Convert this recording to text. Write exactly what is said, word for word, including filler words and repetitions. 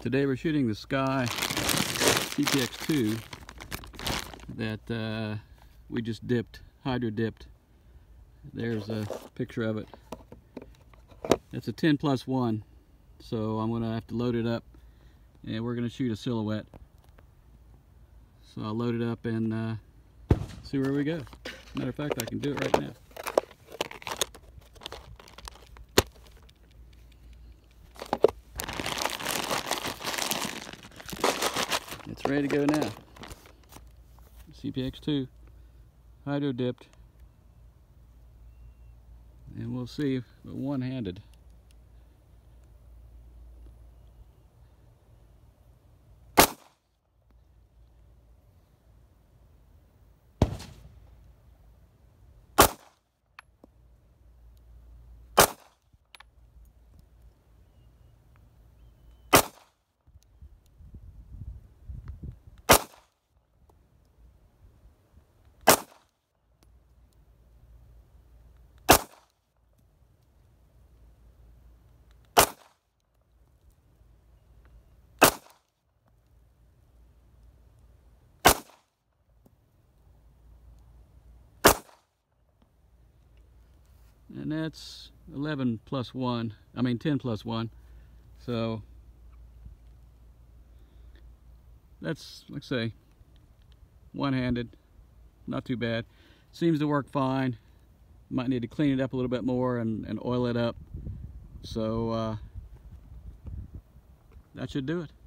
Today we're shooting the Sky C P X two that uh, we just dipped, hydro-dipped. There's a picture of it. It's a ten plus one, so I'm going to have to load it up and we're going to shoot a silhouette. So I'll load it up and uh, see where we go. Matter of fact, I can do it right now. It's ready to go now. C P X two, hydro dipped, and we'll see if one-handed. And that's eleven plus one, I mean ten plus one. So that's, let's say, one-handed, not too bad. Seems to work fine. Might need to clean it up a little bit more and, and oil it up. So uh, that should do it.